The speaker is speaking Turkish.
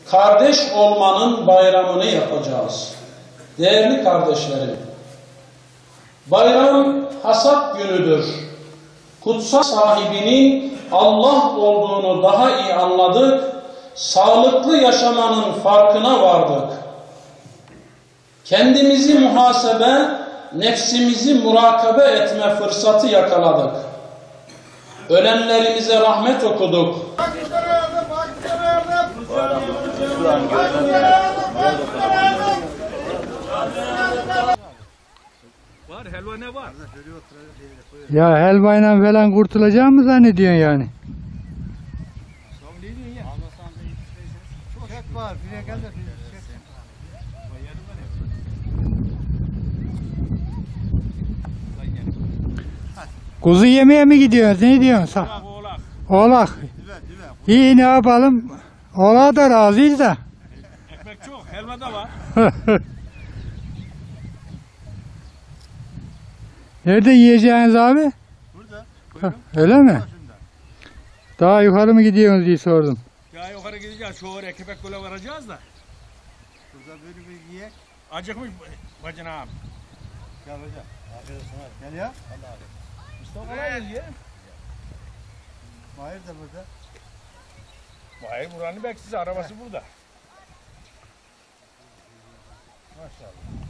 kardeş olmanın bayramını yapacağız. Değerli kardeşlerim, bayram hasat günüdür. Kutsal sahibinin Allah olduğunu daha iyi anladık, sağlıklı yaşamanın farkına vardık. Kendimizi muhasebe, nefsimizi murakabe etme fırsatı yakaladık. Ölenlerimize rahmet okuduk. Var helva ne var? Ya helvayla falan kurtulacağım mı zannediyorsun yani? Son değil mi ya? Çek var, buraya gel de bir çek. Kuzu yemeye mi gidiyorsun? Ne diyorsun? Oğlak. Oğlak. İyi, ne yapalım? Oğlağa da razıyız da. Ekmek çok, helva da var. Nerede yiyeceğiniz abi? Burada. Öyle mi? Daha yukarı mı gidiyorsunuz diye sordum. Ya yukarı gideceğiz, şu oraya köpek göle varacağız da. Burada böyle bir yiyek. Acıkmış bacın ağam. Gel hocam. Afiyet olsun. Gel ya. Allah abi. Mustafa ne diye? Mahir de burada. Hayır buranın bekçisi, arabası burada. Maşallah.